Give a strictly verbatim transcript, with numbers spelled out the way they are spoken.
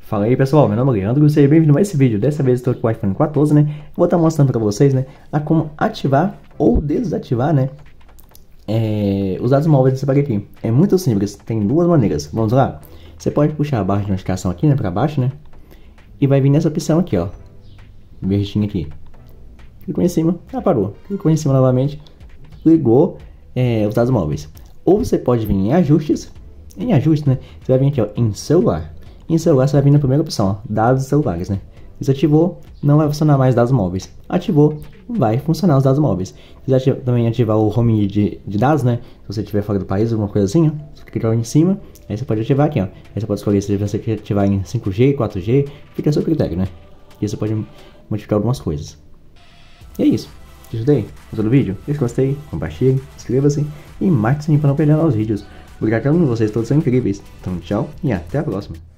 Fala aí pessoal, meu nome é Leandro, seja bem-vindo a esse vídeo. Dessa vez estou aqui com o iPhone quatorze, né? Vou estar mostrando para vocês, né, a como ativar ou desativar, né, é, os dados móveis desse aparelho aqui. É muito simples, tem duas maneiras. Vamos lá? Você pode puxar a barra de notificação aqui, né, para baixo, né? E vai vir nessa opção aqui, ó, verdinho aqui. Clicou em cima, já parou. Clicou em cima novamente, ligou é, os dados móveis. Ou você pode vir em ajustes, em ajustes, né? Você vai vir aqui, ó, em celular. Em celular você vai vir na primeira opção, ó, dados celulares, né? Desativou, não vai funcionar mais dados móveis. Ativou, vai funcionar os dados móveis. Se você também ativar o home de, de dados, né? Se você estiver fora do país, alguma coisa assim, ó, você clica em cima, aí você pode ativar aqui, ó. Aí você pode escolher se você quer ativar em cinco G, quatro G, fica a seu critério, né? E você pode modificar algumas coisas. E é isso. Te ajudei? Gostou do vídeo? Se gostei, compartilhe, inscreva-se e marque o sininho para não perder novos vídeos. Obrigado a cada um de vocês, todos são incríveis. Então tchau e até a próxima.